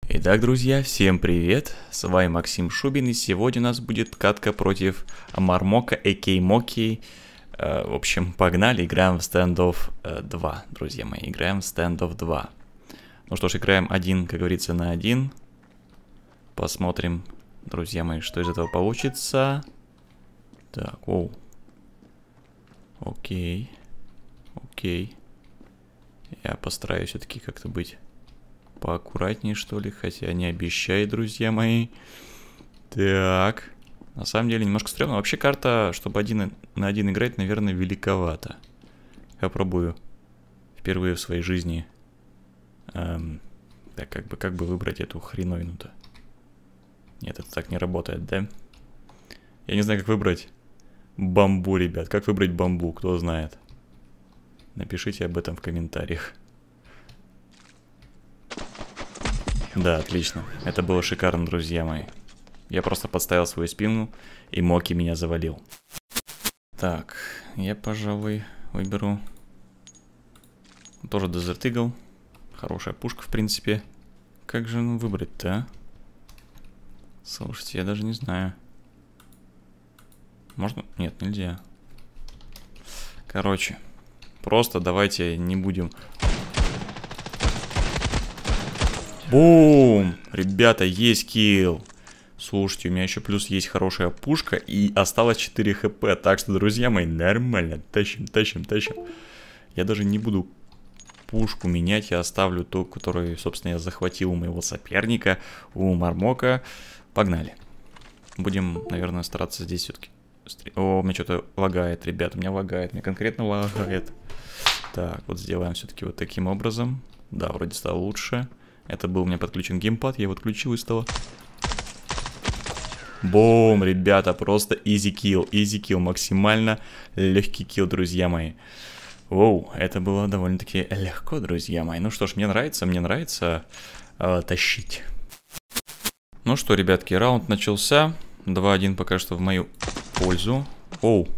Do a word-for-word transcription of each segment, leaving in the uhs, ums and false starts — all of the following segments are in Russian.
Итак, друзья, всем привет, с вами Максим Шубин, и сегодня у нас будет катка против Мармока, а.к.а. Моки. Э, в общем, погнали, играем в Standoff два, друзья мои, играем в Standoff два. Ну что ж, играем один, как говорится, на один. Посмотрим, друзья мои, что из этого получится. Так, оу. Окей. Окей. Я постараюсь все-таки как-то быть поаккуратнее, что ли, хотя не обещаю, друзья мои. Так, на самом деле немножко стрёмно. Вообще карта, чтобы один на один играть, наверное, великовато. Я пробую впервые в своей жизни. Эм, так, как бы, как бы выбрать эту хреновину-то? Нет, это так не работает, да? Я не знаю, как выбрать бамбу, ребят. Как выбрать бамбу, кто знает? Напишите об этом в комментариях. Да, отлично. Это было шикарно, друзья мои. Я просто подставил свою спину, и Моки меня завалил. Так, я, пожалуй, выберу тоже Desert Eagle. Хорошая пушка, в принципе. Как же ну выбрать-то, а? Слушайте, я даже не знаю. Можно? Нет, нельзя. Короче, просто давайте не будем... Бум! Ребята, есть килл. Слушайте, у меня еще плюс есть хорошая пушка и осталось четыре хп. Так что, друзья мои, нормально. Тащим, тащим, тащим. Я даже не буду пушку менять. Я оставлю ту, которую, собственно, я захватил у моего соперника, у Мармока. Погнали. Будем, наверное, стараться здесь все-таки... О, у меня что-то лагает, ребят. У меня лагает, мне конкретно лагает. Так, вот сделаем все-таки вот таким образом. Да, вроде стало лучше. Это был у меня подключен геймпад, я его отключил и стало. Бум, ребята, просто easy kill, easy kill, максимально легкий килл, друзья мои. Оу, это было довольно-таки легко, друзья мои. Ну что ж, мне нравится, мне нравится э, тащить. Ну что, ребятки, раунд начался. два один пока что в мою пользу. Оу.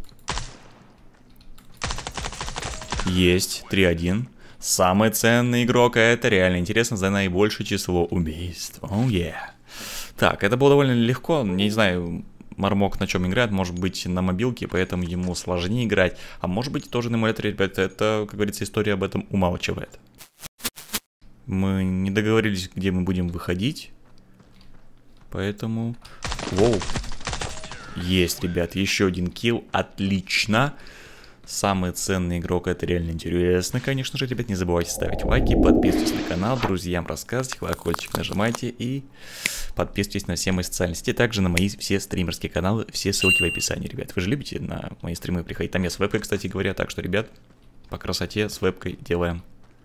Есть, три один. Самый ценный игрок, а это реально интересно за наибольшее число убийств. Оу, oh, yeah. Так, это было довольно легко. Не знаю, Мармок на чем играет. Может быть, на мобилке, поэтому ему сложнее играть. А может быть, тоже на эмуляторе, ребята. Это, как говорится, история об этом умалчивает. Мы не договорились, где мы будем выходить. Поэтому... Воу. Есть, ребят, еще один килл. Отлично. Самый ценный игрок, это реально интересно. Конечно же, ребят, не забывайте ставить лайки, подписывайтесь на канал, друзьям рассказывайте, колокольчик нажимайте и подписывайтесь на все мои социальные сети, также на мои все стримерские каналы, все ссылки в описании, ребят. Вы же любите на мои стримы приходить, там я с вебкой, кстати говоря, так что, ребят, по красоте с вебкой делаем.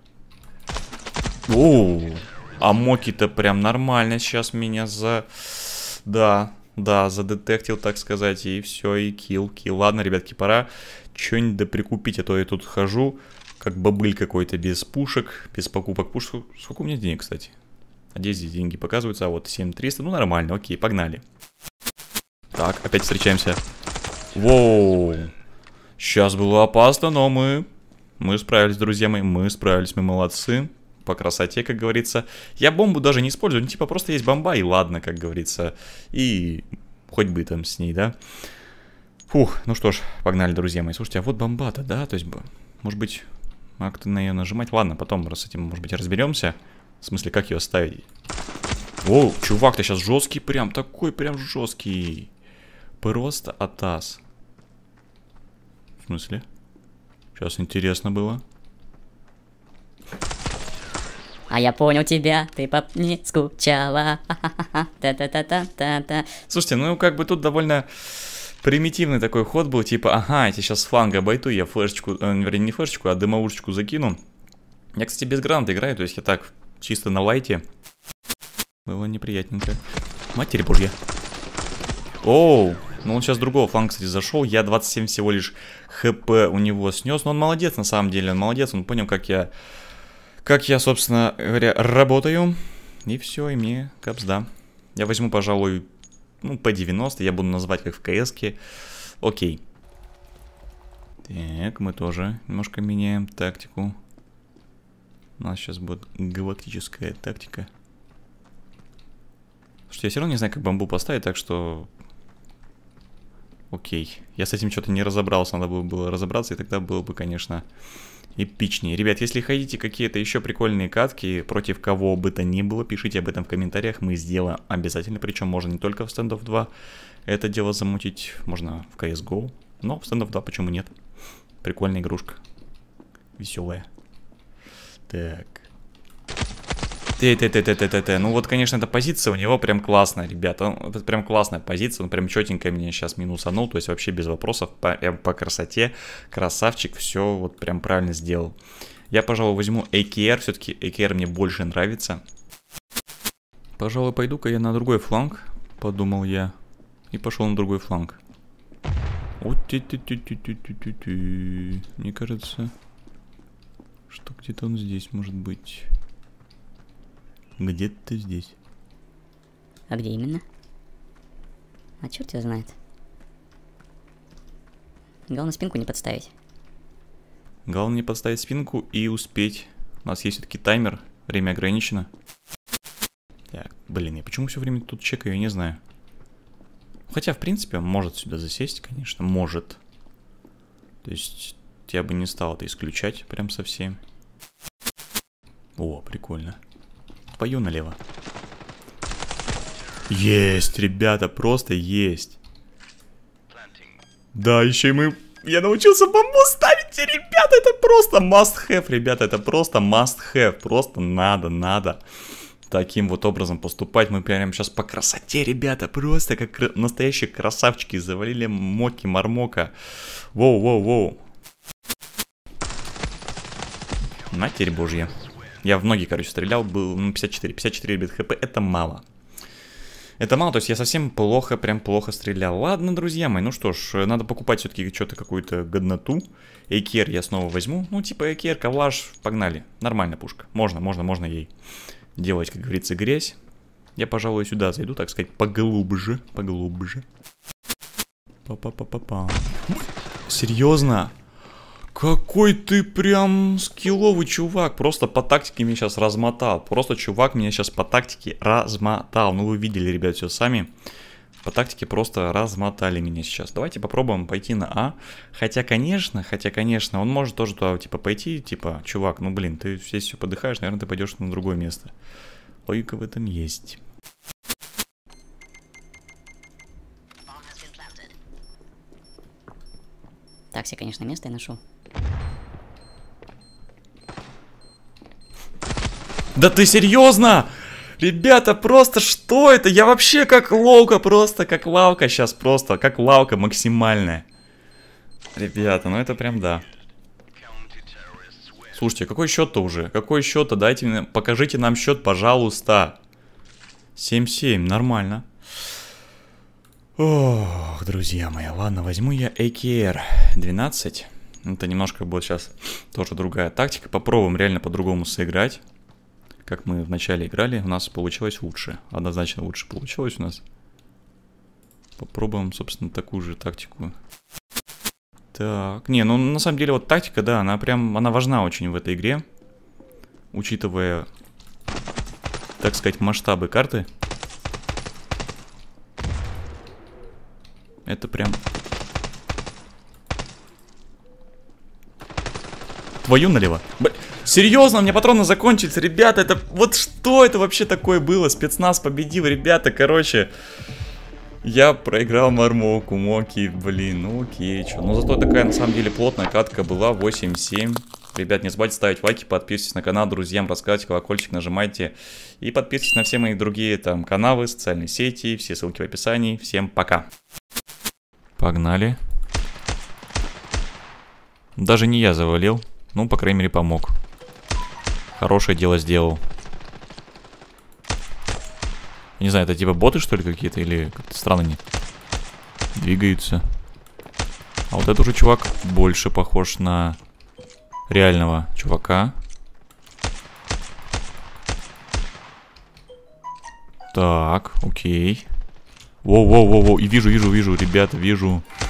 Оу, а Моки-то прям нормально сейчас меня за... Да... Да, задетектил, так сказать, и все, и килл, килл. Ладно, ребятки, пора что-нибудь доприкупить, а то я тут хожу, как бобыль какой-то, без пушек, без покупок пушек. Сколько у меня денег, кстати? А где здесь деньги показываются? А вот семь триста, ну нормально, окей, погнали. Так, опять встречаемся. Воу. Сейчас было опасно, но мы... Мы справились, друзья мои, мы справились, мы молодцы. По красоте, как говорится. Я бомбу даже не использую, ну типа просто есть бомба и ладно, как говорится. И хоть бы там с ней, да. Фух, ну что ж, погнали, друзья мои. Слушайте, а вот бомба-то, да, то есть, может быть, как-то на нее нажимать. Ладно, потом с этим, может быть, разберемся. В смысле, как ее ставить. О, чувак, ты сейчас жесткий прям, такой прям жесткий. Просто атас. В смысле? Сейчас интересно было. А я понял тебя, ты по мне скучала. Та-та-та-та-та-та. Слушайте, ну как бы тут довольно примитивный такой ход был, типа, ага, я тебе сейчас с фланга обойду, я флешечку, э, вернее, не флешечку, а дымовушечку закину. Я, кстати, без граната играю, то есть я так, чисто на лайте. Было неприятненько. Матерь божья. Оу, ну он сейчас с другого фланга, кстати, зашел, я двадцать семь всего лишь хп у него снес, но он молодец, на самом деле, он молодец, он понял, как я... Как я, собственно говоря, работаю. И все, и мне капсда. Я возьму, пожалуй, ну, по девяносто. Я буду называть как в КС-ке. Окей. Так, мы тоже немножко меняем тактику. У нас сейчас будет галактическая тактика. Что я все равно не знаю, как бамбу поставить, так что... Окей. Я с этим что-то не разобрался, надо было разобраться, и тогда было бы, конечно, эпичнее. Ребят, если хотите какие-то еще прикольные катки, против кого бы то ни было, пишите об этом в комментариях, мы сделаем обязательно. Причем можно не только в Standoff два это дело замутить, можно в си эс го, но в Standoff два почему нет? Прикольная игрушка. Веселая. Так. Т-т-т-т-т-т-т. Ну вот, конечно, эта позиция у него прям классная, ребята. Это прям классная позиция, он прям четенько меня сейчас минусанул, то есть вообще без вопросов, по, по красоте. Красавчик, все вот прям правильно сделал. Я, пожалуй, возьму эй кей ар, все-таки эй кей ар мне больше нравится. Пожалуй, пойду-ка я на другой фланг, подумал я, и пошел на другой фланг. Мне кажется, что где-то он здесь может быть. Где-то здесь. А где именно? А черт его знает. Главное спинку не подставить. Главное не подставить спинку и успеть. У нас есть все-таки таймер, время ограничено. Так, блин, я почему все время тут чекаю, я не знаю. Хотя, в принципе, он может сюда засесть, конечно, может. То есть, я бы не стал это исключать прям совсем. О, прикольно. Пою налево. Есть, ребята, просто есть. Да, еще и мы... Я научился бомбу ставить, ребята, это просто must have, ребята, это просто must have. Просто надо, надо таким вот образом поступать. Мы прям сейчас по красоте, ребята, просто как настоящие красавчики. Завалили Моки Мармока. Воу, воу, воу. Матерь божья. Я в ноги, короче, стрелял, был ну, пятьдесят четыре. пятьдесят четыре бит хп, это мало. Это мало, то есть я совсем плохо, прям плохо стрелял. Ладно, друзья мои, ну что ж, надо покупать все-таки что-то, какую-то годноту. эй кей ар я снова возьму. Ну, типа эй кей ар, кавлаж, погнали. Нормальная пушка. Можно, можно, можно ей делать, как говорится, грязь. Я, пожалуй, сюда зайду, так сказать, поглубже. Поглубже. Па-па-па-па-па. Серьезно? Какой ты прям скилловый чувак. Просто по тактике меня сейчас размотал. Просто чувак меня сейчас по тактике размотал. Ну вы видели, ребят, все сами. По тактике просто размотали меня сейчас. Давайте попробуем пойти на А. Хотя, конечно, хотя, конечно, он может тоже туда, типа, пойти. Типа, чувак, ну блин, ты здесь все подыхаешь, наверное, ты пойдешь на другое место. Логика в этом есть. Так себе, конечно, место я нашел. Да ты серьезно? Ребята, просто что это? Я вообще как лаука, просто как лаука сейчас, просто как лаука максимальная. Ребята, ну это прям да. Слушайте, какой счет-то уже? Какой счет-то? Дайте мне, покажите нам счет, пожалуйста. семь семь, нормально. Ох, друзья мои, ладно, возьму я эй кей ар двенадцать. Это немножко будет сейчас тоже другая тактика. Попробуем реально по-другому сыграть. Как мы вначале играли, у нас получилось лучше. Однозначно лучше получилось у нас. Попробуем, собственно, такую же тактику. Так, не, ну на самом деле вот тактика, да, она прям, она важна очень в этой игре. Учитывая, так сказать, масштабы карты. Это прям... Твою налево. Б... Серьезно, у меня патроны закончились, ребята, это... Вот что это вообще такое было? Спецназ победил, ребята, короче... Я проиграл Мармоку, Моки, блин, ну окей, чё. Но зато такая, на самом деле, плотная катка была, восемь семь. Ребят, не забывайте ставить лайки, подписывайтесь на канал, друзьям рассказывайте, колокольчик нажимайте. И подписывайтесь на все мои другие там каналы, социальные сети, все ссылки в описании. Всем пока. Погнали. Даже не я завалил, ну, по крайней мере, помог. Хорошее дело сделал. Не знаю, это типа боты, что ли, какие-то? Или как-то странно они двигаются. А вот этот уже чувак больше похож на реального чувака. Так, окей. Воу-воу-воу-воу. И вижу, вижу, вижу, ребята, вижу.